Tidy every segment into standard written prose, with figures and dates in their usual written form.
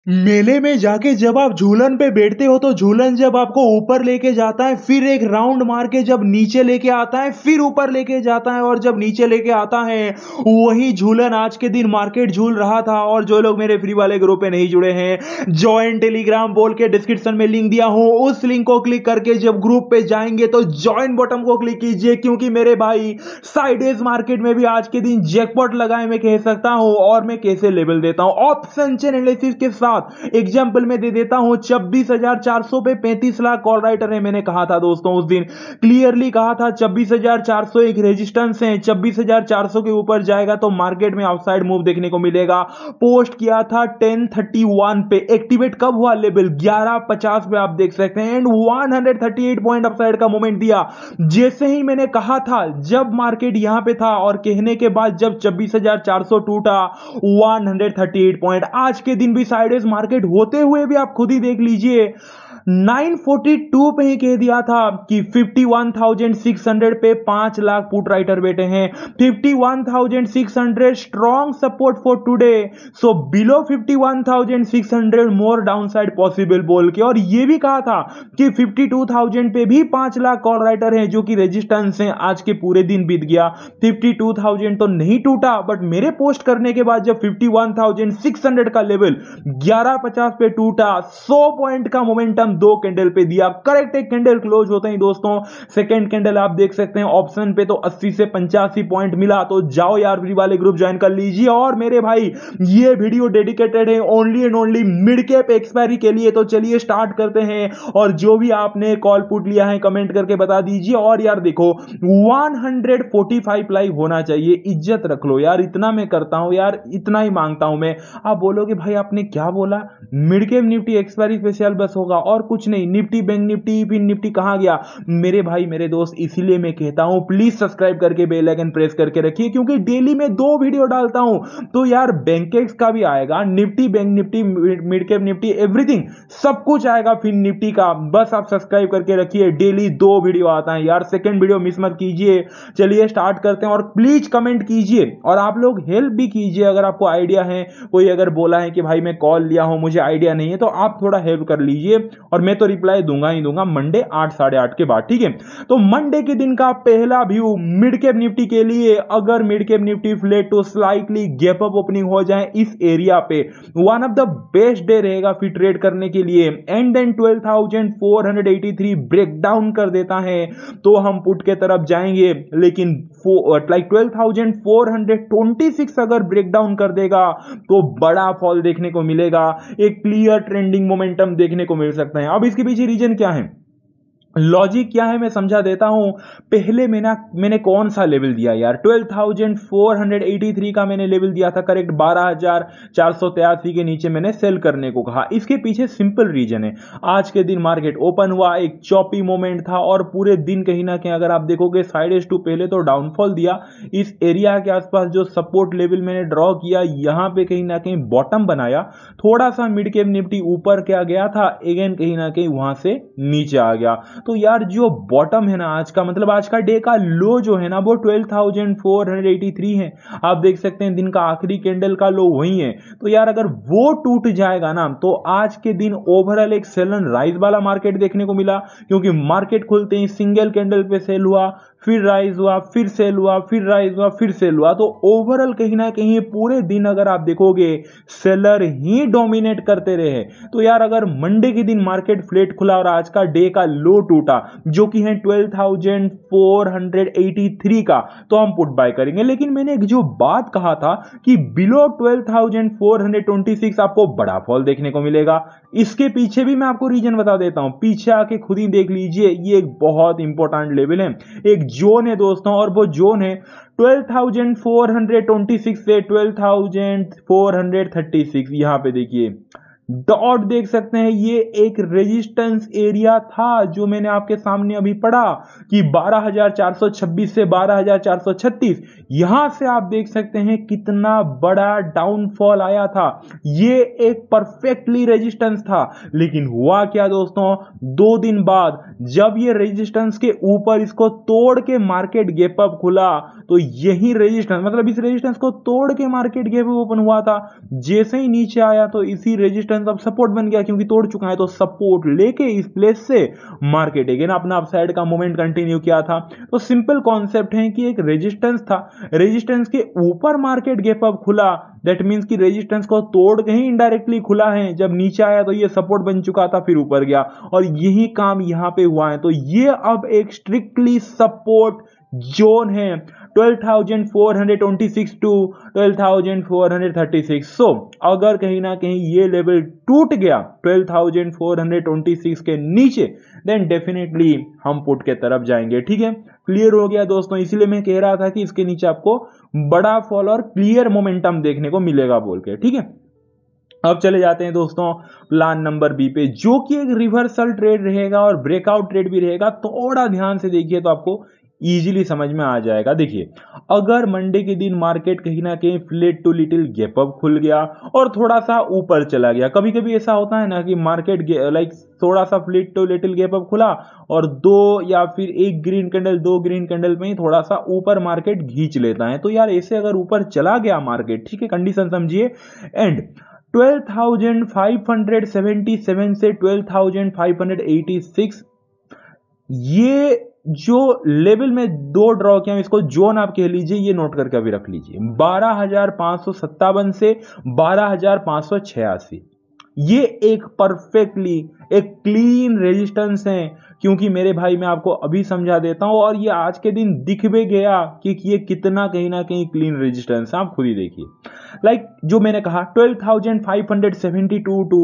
मेले में जाके जब आप झूलन पे बैठते हो तो झूलन जब आपको ऊपर लेके जाता है, फिर एक राउंड मार के जब नीचे लेके आता है, फिर ऊपर लेके जाता है, और जब नीचे लेके आता है वही झूलन आज के दिन मार्केट झूल रहा था। और जो लोग मेरे फ्री वाले ग्रुप में नहीं जुड़े हैं, ज्वाइन टेलीग्राम बोल के डिस्क्रिप्शन में लिंक दिया हूं, उस लिंक को क्लिक करके जब ग्रुप पे जाएंगे तो ज्वाइन बटन को क्लिक कीजिए, क्योंकि मेरे भाई साइडेज मार्केट में भी आज के दिन जैकपॉट लगाए मैं कह सकता हूं। और मैं कैसे लेवल देता हूं ऑप्शन चेन एनालिसिस के साथ एग्जाम्पल में दे देता हूं। 26,400 पे 35 लाख कॉल राइटर है, मैंने कहा था दोस्तों उस दिन क्लियरली कहा था 26,400 एक रेजिस्टेंस है, 26,400 के ऊपर जाएगा तो मार्केट में अपसाइड मूव देखने को मिलेगा। पोस्ट किया था 1031 पे, एक्टिवेट कब हुआ लेवल 1150 पे आप देख सकते हैं, एंड 138 पॉइंट अपसाइड का मोमेंट दिया। जैसे ही मैंने कहा था जब मार्केट यहां पे था और कहने के बाद जब 26,400 टूटा 138 पॉइंट, आज के दिन भी साइड मार्केट होते हुए भी आप खुद ही देख लीजिए 942 पे ही कह दिया था कि 51,600 पे 5 लाख पुट राइटर बैठे हैं। 51,600 strong support for today, so below 51,600 more downside possible बोल के। और यह भी कहा था कि 52,000 पे भी 5 लाख कॉल राइटर हैं जो कि रेजिस्टेंस हैं। आज के पूरे दिन बीत गया, 52,000 तो नहीं टूटा, बट मेरे पोस्ट करने के बाद जब 51,600 का लेवल 1150 पे टूटा, 100 पॉइंट का मोमेंटम 2 कैंडल पे दिया। करेक्ट एक कैंडल क्लोज होते ही दोस्तों सेकंड कैंडल आप देख सकते हैं ऑप्शन पे तो 80 से 85 पॉइंट मिला। तो जाओ यार फ्री वाले ग्रुप ज्वाइन कर लीजिए। और मेरे भाई ये वीडियो डेडिकेटेड है only and only mid cap expiry के लिए, तो चलिए स्टार्ट करते हैं। और जो भी आपने कॉल पुट लिया है कमेंट करके बता दीजिए। और यार देखो 145 लाइव होना चाहिए, इज्जत रख लो यार, इतना मैं करता हूं यार, इतना ही मांगता हूं मैं। आप बोलोगे भाई आपने क्या बोला, mid cap Nifty expiry special बस होगा और कुछ नहीं, निफ्टी बैंक निफ्टी फिर निफ्टी कहां गया मेरे भाई मेरे दोस्त। इसीलिए मैं कहता हूं प्लीज सब्सक्राइब करके बेल आइकन प्रेस करके रखिए, क्योंकि डेली में 2 वीडियो डालता हूं। तो यार बैंकेक्स का भी आएगा, Nifty bank Nifty mid cap Nifty everything सब कुछ आएगा, फिर निफ्टी का। बस आप सब्सक्राइब करके रखिए, डेली 2 वीडियो आता है यार, सेकंड वीडियो मिस मत कीजिए। चलिए स्टार्ट करते हैं और प्लीज कमेंट कीजिए और आप लोग हेल्प भी कीजिए अगर आपको आइडिया है। कोई अगर बोला है कि भाई मैं कॉल लिया हूं मुझे आइडिया नहीं है, तो आप थोड़ा हेल्प कर लीजिए और मैं तो रिप्लाई दूंगा ही दूंगा मंडे 8 साढ़े 8 के बाद, ठीक है। तो मंडे के दिन का पहला व्यू मिड कैप निफ्टी के लिए, अगर mid cap Nifty flat to slightly gap up opening हो जाए इस एरिया पे, one of the best day रहेगा फिर ट्रेड करने के लिए। एंड देन 12,483 ब्रेकडाउन कर देता है तो हम पुट के तरफ जाएंगे, लेकिन 12,426 अगर ब्रेकडाउन कर देगा तो बड़ा फॉल देखने को मिलेगा, एक क्लियर ट्रेंडिंग मोमेंटम देखने को मिल सकता है। अब इसके पीछे रीजन क्या है, लॉजिक क्या है, मैं समझा देता हूं। पहले मैंने कौन सा लेवल दिया यार, 12,483 का मैंने लेवल दिया था करेक्ट, 12,483 के नीचे मैंने सेल करने को कहा। इसके पीछे सिंपल रीजन है, आज के दिन मार्केट ओपन हुआ, एक चॉपी मोमेंट था और पूरे दिन कहीं ना कहीं अगर आप देखोगे साइड एज टू पहले तो डाउनफॉल दिया। इस एरिया के आसपास जो सपोर्ट लेवल मैंने ड्रॉ किया यहां पे कहीं ना कहीं बॉटम बनाया, थोड़ा सा मिड कैप निफ्टी ऊपर क्या गया था, अगेन कहीं ना कहीं वहां से नीचे आ गया। तो यार जो बॉटम है ना आज का, मतलब आज का डे का लो जो है ना वो 12,483 है। आप देख सकते हैं दिन का आखिरी कैंडल का लो वही है। तो यार अगर वो टूट जाएगा ना तो आज के दिन ओवरऑल एक सेल एंड राइज वाला मार्केट देखने को मिला, क्योंकि मार्केट खुलते ही सिंगल कैंडल पे सेल हुआ, फिर राइज हुआ, फिर सेल हुआ, फिर राइज हुआ, फिर सेल हुआ। तो ओवरऑल कहीं ना कहीं पूरे दिन अगर आप देखोगे सेलर ही डोमिनेट करते रहे। तो यार अगर मंडे के दिन मार्केट फ्लैट खुला और आज का डे का लो टूटा जो कि है 12,483 का, तो हम पुट बाय करेंगे। लेकिन मैंने एक जो बात कहा था कि बिलो 12,426 आपको बड़ा फॉल देखने को मिलेगा, इसके पीछे भी मैं आपको रीजन बता देता हूं, पीछे आके खुद ही देख लीजिए। ये एक बहुत इंपॉर्टेंट लेवल है, एक जोन है दोस्तों, और वो जोन है 12,426 से 12,436। यहां पे देखिए डॉट देख सकते हैं, ये एक रेजिस्टेंस एरिया था जो मैंने आपके सामने अभी पढ़ा कि 12,426 से 12,436। यहां से आप देख सकते हैं कितना बड़ा डाउनफॉल आया था, ये एक परफेक्टली रेजिस्टेंस था। लेकिन हुआ क्या दोस्तों, 2 दिन बाद जब ये रेजिस्टेंस के ऊपर इसको तोड़ के मार्केट गैप अप खुला, तो यही रेजिस्टेंस, मतलब इस रेजिस्टेंस को तोड़ के मार्केट गैप अप ओपन हुआ था। जैसे ही नीचे आया तो इसी रेजिस्टेंस रेजिस्टेंस अब सपोर्ट बन गया क्योंकि तोड़ चुका है, तो सपोर्ट लेके इस प्लेस से मार्केट अगेन अपना अपसाइड का मूवमेंट कंटिन्यू किया था। तो सिंपल कॉन्सेप्ट है कि एक रेजिस्टेंस था, रेजिस्टेंस के ऊपर मार्केट गैप अप खुला, दैट मींस कि रेजिस्टेंस को तोड़ के ही इनडायरेक्टली खुला है, जब नीचे आया तो ये सपोर्ट बन चुका था, फिर ऊपर गया और यही काम यहां पे हुआ है। तो ये अब एक स्ट्रिक्टली सपोर्ट जोन है 12,426 टू 12,436। सो अगर कहीं ना कहीं ये लेवल टूट गया 12,426 के नीचे, देन डेफिनेटली हम पुट के तरफ जाएंगे। ठीक है, क्लियर हो गया दोस्तों। इसीलिए मैं कह रहा था कि इसके नीचे आपको बड़ा फॉल और क्लियर मोमेंटम देखने को मिलेगा बोल के। ठीक है, अब चले जाते हैं दोस्तों प्लान नंबर बी पे, जो कि एक रिवर्सल ट्रेड रहेगा और ब्रेकआउट ट्रेड भी रहेगा। थोड़ा ध्यान से देखिए तो आपको इजीली समझ में आ जाएगा। देखिए, अगर मंडे के दिन मार्केट कहीं ना कहीं flat to little gap up खुल गया और थोड़ा सा ऊपर चला गया, कभी कभी ऐसा होता है ना कि मार्केट लाइक थोड़ा सा flat to little gap up खुला और दो या फिर एक ग्रीन कैंडल, दो ग्रीन कैंडल में ही थोड़ा सा ऊपर मार्केट खींच लेता है। तो यार ऐसे अगर ऊपर चला गया मार्केट, ठीक है, कंडीशन समझिए, एंड 12,577 से 12,586 ये जो लेवल में दो ड्रॉ किया, इसको जोन आप कह लीजिए, ये नोट करके अभी रख लीजिए। 12,557 से 12,586 ये एक परफेक्टली एक क्लीन रेजिस्टेंस है, क्योंकि मेरे भाई मैं आपको अभी समझा देता हूं और ये आज के दिन दिख भी गया कि ये कितना कहीं ना कहीं क्लीन रेजिस्टेंस है। आप खुद ही देखिए, लाइक जो मैंने कहा 12,572 टू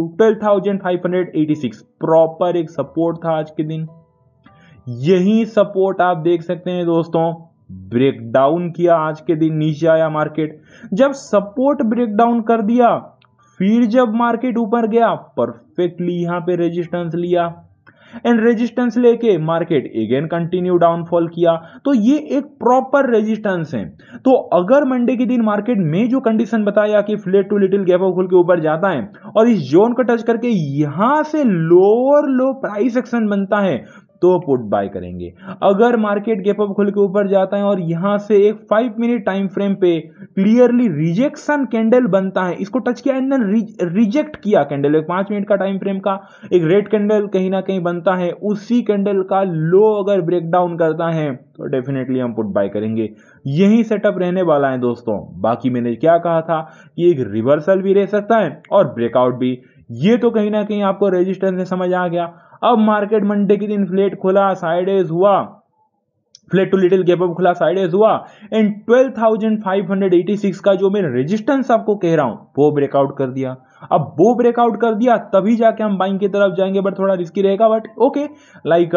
12,586 प्रॉपर एक सपोर्ट था आज के दिन। यही सपोर्ट आप देख सकते हैं दोस्तों, ब्रेकडाउन किया आज के दिन, नीचे आया मार्केट। जब सपोर्ट ब्रेकडाउन कर दिया, फिर जब मार्केट ऊपर गया, परफेक्टली यहां पे रेजिस्टेंस लिया एंड रेजिस्टेंस लेके मार्केट अगेन कंटिन्यू डाउनफॉल किया। तो ये एक प्रॉपर रेजिस्टेंस है। तो अगर मंडे के दिन मार्केट में जो कंडीशन बताया कि flat to little gap up खुल के ऊपर जाता है और इस जोन को टच करके यहां से लोअर लो प्राइस एक्शन बनता है, तो पुट बाय करेंगे। अगर मार्केट गैप अप खुल के ऊपर जाता है और यहां से एक 5 मिनट टाइम फ्रेम पे क्लियरली रिजेक्शन कैंडल बनता है, इसको टच किया एंड देन रिजेक्ट किया कैंडल, एक 5 मिनट का टाइम फ्रेम का एक रेड कैंडल कहीं ना कहीं बनता है, उसी कैंडल का लो अगर ब्रेक डाउन करता है तो डेफिनेटली हम पुट बाय करेंगे। यही सेटअप रहने वाला है दोस्तों। बाकी मैंने क्या कहा था कि एक रिवर्सल भी रह सकता है और ब्रेकआउट भी, ये तो कहीं ना कहीं आपको रेजिस्टेंस में समझ आ गया। अब मार्केट मंडे के दिन फ्लैट खुला, साइडवेज हुआ, flat to little gap up खुला, साइडवेज हुआ एंड 12,586 का जो मैं रेजिस्टेंस आपको कह रहा हूं वो ब्रेकआउट कर दिया। अब वो ब्रेकआउट कर दिया तभी जाके हम बाइंग की तरफ जाएंगे, बट थोड़ा रिस्की रहेगा, बट ओके, लाइक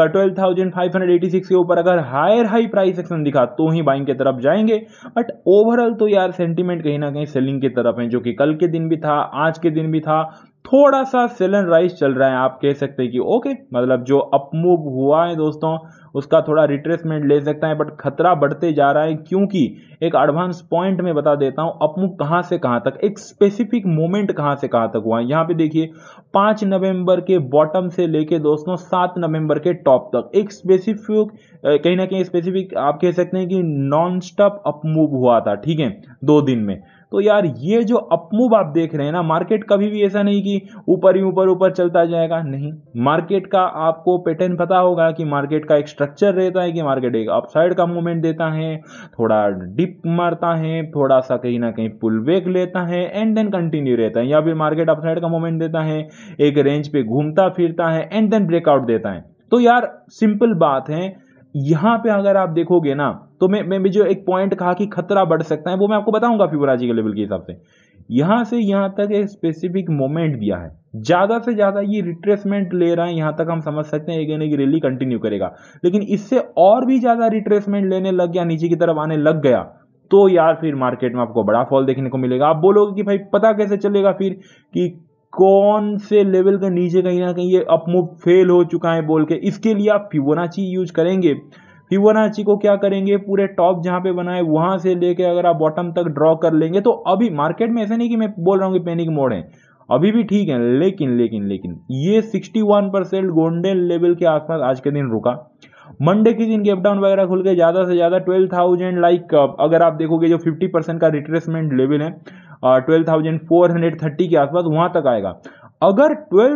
12,586 के ऊपर अगर हायर हाई प्राइस एक्शन दिखा तो ही बाइंग की तरफ जाएंगे। बट ओवरऑल तो यार सेंटीमेंट कहीं ना कहीं सेलिंग की तरफ है, जो कि कल के दिन भी था, आज के दिन भी था। थोड़ा सा सेल एंड राइज चल रहा है, आप कह सकते हैं कि ओके, मतलब जो अप मूव हुआ है दोस्तों उसका थोड़ा रिट्रेसमेंट ले सकता है, बट खतरा बढ़ते जा रहा है, क्योंकि एक एडवांस पॉइंट में बता देता हूं अप मूव कहां से कहां तक, एक स्पेसिफिक मोमेंट कहां से कहां तक हुआ है। यहां पे देखिए 5 नवंबर के बॉटम से लेके दोस्तों 7 नवंबर के टॉप तक एक स्पेसिफिक कहीं ना कहीं स्पेसिफिक आप कह सकते हैं कि नॉन स्टॉप अप मूव हुआ था, ठीक है, 2 दिन में। तो यार ये जो अप मूव आप देख रहे हैं ना, मार्केट कभी भी ऐसा नहीं कि ऊपर ही ऊपर चलता जाएगा, नहीं। मार्केट का आपको पैटर्न पता होगा कि मार्केट का एक स्ट्रक्चर रहता है कि मार्केट एक अपसाइड का मूवमेंट देता है, थोड़ा डिप मारता है, थोड़ा सा कहीं ना कहीं पुल बैक लेता है एंड देन कंटिन्यू रहता है, या फिर मार्केट अपसाइड का मूवमेंट देता है, एक रेंज पे घूमता फिरता है एंड देन ब्रेकआउट देता है। तो यार सिंपल बात है, यहां पे अगर आप देखोगे ना, तो मैं भी जो एक पॉइंट कहा कि खतरा बढ़ सकता है वो मैं आपको बताऊंगा फिबोनाची के लेवल के हिसाब से। यहां से यहां तक एक स्पेसिफिक मोमेंट दिया है, ज्यादा से ज्यादा ये रिट्रेसमेंट ले रहा है, यहां तक हम समझ सकते हैं एक रैली कंटिन्यू करेगा, लेकिन इससे और भी ज्यादा रिट्रेसमेंट लेने लग गया, नीचे की तरफ आने लग गया, तो यार फिर मार्केट में आपको बड़ा फॉल देखने को मिलेगा। आप बोलोगे कि भाई पता कैसे चलेगा फिर कि कौन से लेवल के नीचे कहीं ना कहीं ये अप मूव फेल हो चुका है बोल के। इसके लिए आप फिबोनाची यूज करेंगे। फिबोनाची को क्या करेंगे, पूरे टॉप जहां पे बना है वहां से लेके अगर आप बॉटम तक ड्रॉ कर लेंगे, तो अभी मार्केट में ऐसा नहीं कि मैं बोल रहा हूं कि पैनिक मोड है, अभी भी ठीक है, लेकिन ये 61% गोल्डन लेवल के आसपास आज के दिन रुका। मंडे के दिन गैप डाउन वगैरह खुल के ज्यादा से ज्यादा 12,000, लाइक अगर आप देखोगे जो 50% का रिट्रेसमेंट लेवल है 12,430 के आसपास वहां तक आएगा। अगर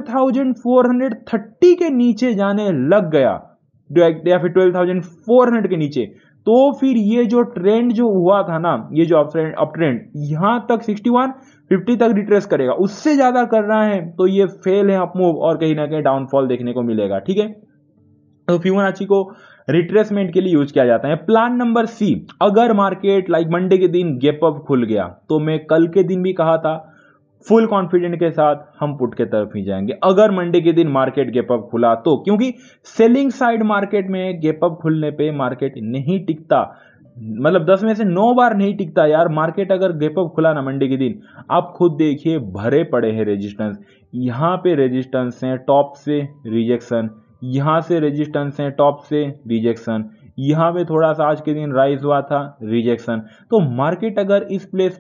12,430 के नीचे जाने लग गया या फिर 12,400 के नीचे, तो फिर ये जो ट्रेंड जो हुआ था ना, ये जो अप ट्रेंड यहां तक 6150 तक रिट्रेस करेगा। उससे ज्यादा कर रहा है तो ये फेल है अप मूव और कहीं ना कहीं डाउनफॉल देखने को मिलेगा। ठीक है, तो फिबोनाची को रिट्रेसमेंट के लिए यूज किया जाता है। प्लान नंबर सी, अगर मार्केट लाइक मंडे के दिन गैप अप खुल गया, तो मैं कल के दिन भी कहा था फुल कॉन्फिडेंट के साथ हम पुट के तरफ ही जाएंगे अगर मंडे के दिन मार्केट गैप अप खुला तो, क्योंकि सेलिंग साइड मार्केट में गैप अप खुलने पे मार्केट नहीं टिकता, मतलब 10 में से 9 बार नहीं टिकता यार। मार्केट अगर गैप अप खुला ना मंडे के दिन, आप खुद देखिए भरे पड़े हैं रेजिस्टेंस, यहां पे रेजिस्टेंस है टॉप से रिजेक्शन, यहां से रेजिस्टेंस है टॉप से रिजेक्शन, यहां पे थोड़ा सा आज के दिन राइज हुआ था रिजेक्शन। तो मार्केट अगर इस प्लेस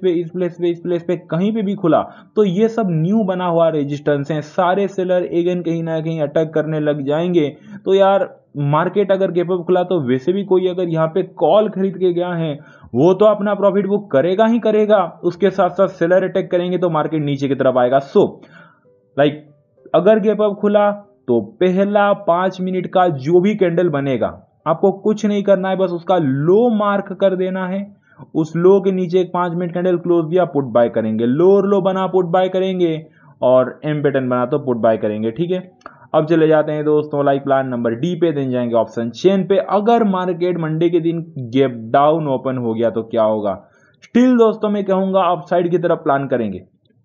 पे कहीं पे भी खुला तो ये सब न्यू बना हुआ रेजिस्टेंस है, सारे सेलर अगेन कहीं ना कहीं अटैक करने लग जाएंगे। तो यार मार्केट अगर गैप अप खुला तो वैसे भी कोई अगर यहाँ पे कॉल खरीद के गया है वो तो अपना प्रॉफिट बुक करेगा ही करेगा, उसके साथ साथ सेलर अटैक करेंगे तो मार्केट नीचे की तरफ आएगा। सो लाइक अगर गैप अप खुला तो पहला 5 मिनट का जो भी कैंडल बनेगा, आपको कुछ नहीं करना है, बस उसका लो मार्क कर देना है। उस लो के नीचे एक 5 मिनट कैंडल क्लोज दिया, पुट बाय करेंगे, लोअर लो बना पुट बाय करेंगे, और एम पैटर्न बना तो पुट बाय करेंगे। ठीक है, अब चले जाते हैं दोस्तों लाइक प्लान नंबर डी पे, देन जाएंगे ऑप्शन चेन पे। अगर मार्केट मंडे के दिन गैप डाउन ओपन हो गया तो क्या होगा? स्टिल दोस्तों मैं कहूंगा अपसाइड की तरफ प्लान करेंगे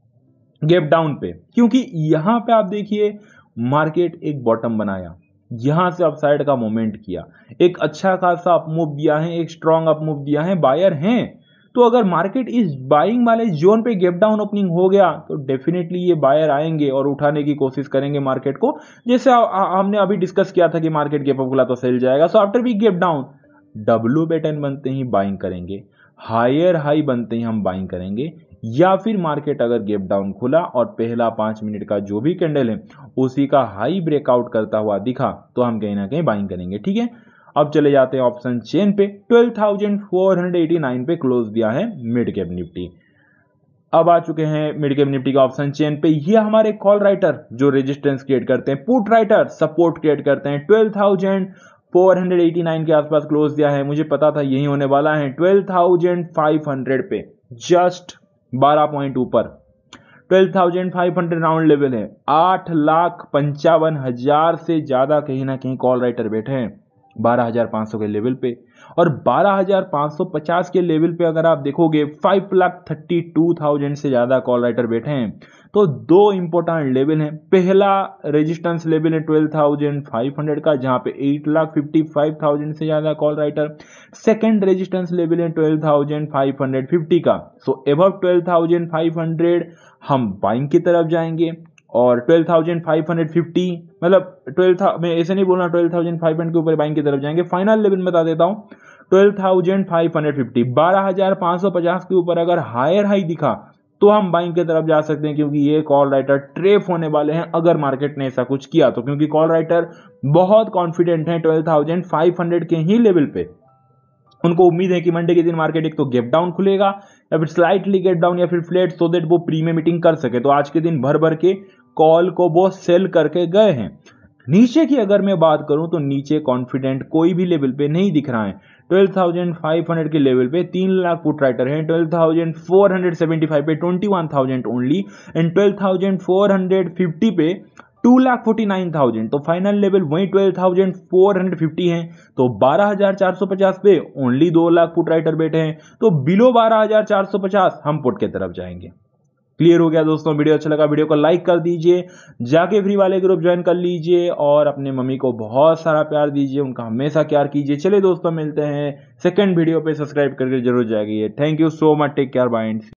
गैप डाउन पे, क्योंकि यहां पे आप देखिए मार्केट एक बॉटम बनाया, यहां से अपसाइड का मोमेंट किया, एक अच्छा खासा अपमूव दिया है, एक स्ट्रॉन्ग अपमूव दिया है, बायर हैं। तो अगर मार्केट इस बाइंग वाले जोन पे गैप डाउन ओपनिंग हो गया तो डेफिनेटली ये बायर आएंगे और उठाने की कोशिश करेंगे मार्केट को, जैसे हमने अभी डिस्कस किया था कि मार्केट गैप अप खुला तो सेल जाएगा। So after we gap down W pattern बनते ही बाइंग करेंगे, हायर हाई बनते ही हम बाइंग करेंगे, या फिर मार्केट अगर गैप डाउन खुला और पहला 5 मिनट का जो भी कैंडल है उसी का हाई ब्रेकआउट करता हुआ दिखा तो हम कहीं ना कहीं बाइंग करेंगे। ठीक है, अब चले जाते हैं ऑप्शन चेन पे। 12,489 पे क्लोज दिया है मिड कैप निफ्टी। अब आ चुके हैं मिड कैप निफ्टी का ऑप्शन चेन पे। ये हमारे कॉल राइटर जो रेजिस्टेंस क्रिएट करते हैं, पुट राइटर सपोर्ट क्रिएट करते हैं। 12,489 के आसपास क्लोज दिया है, मुझे पता था यही होने वाला है। 12,500 पे जस्ट 12 पॉइंट ऊपर 12,500 राउंड लेवल है। 8,55,000 से ज्यादा कहीं ना कहीं कॉल राइटर बैठे हैं 12,500 के लेवल पे, और 12,550 के लेवल पे अगर आप देखोगे 5,32,000 से ज्यादा कॉल राइटर बैठे हैं। तो दो इंपॉर्टेंट लेवल हैं। पहला रेजिस्टेंस लेवल है 12,500 का, जहां पे 8,55,000 से ज्यादा call writer. Second resistance level है 12,550 का। सो अबव 12,500 हम बाइंग की तरफ जाएंगे, और 12,550 मतलब 12,000 मैं ऐसे नहीं बोलना 12,500 के ऊपर बाइंग की तरफ जाएंगे। फाइनल लेवल बता देता हूं 12,550, 12,550 के ऊपर अगर हायर हाई दिखा तो हम बाइंग की तरफ जा सकते हैं, क्योंकि ये कॉल राइटर ट्रेप होने वाले हैं अगर मार्केट ने ऐसा कुछ किया तो, क्योंकि कॉल राइटर बहुत कॉन्फिडेंट हैं 12,500 के ही लेवल पे। उनको उम्मीद है कि मंडे के दिन मार्केट एक तो गैप डाउन खुलेगा या फिर स्लाइटली गैप डाउन या फिर फ्लैट, सो दैट वो प्रीमियम मीटिंग कर सके। तो आज के दिन भर भर के कॉल को वो सेल करके गए हैं। नीचे की अगर मैं बात करूं तो नीचे कॉन्फिडेंट कोई भी लेवल पे नहीं दिख रहा है। 12,500 के लेवल पे 3 लाख पुट राइटर हैं, 12,475 पे 21,000 ओनली, एंड 12,450 पे 2,49,000। तो फाइनल लेवल वही 12,450 है। तो 12,450 पे ओनली 2 लाख पुट राइटर बैठे हैं, तो बिलो 12,450 हम पुट के तरफ जाएंगे। क्लियर हो गया दोस्तों? वीडियो अच्छा लगा वीडियो को लाइक कर दीजिए, जाके फ्री वाले ग्रुप ज्वाइन कर लीजिए, और अपने मम्मी को बहुत सारा प्यार दीजिए, उनका हमेशा केयर कीजिए। चलिए दोस्तों मिलते हैं सेकंड वीडियो पे, सब्सक्राइब करके जरूर जाइए। Thank you so much, take care, bye.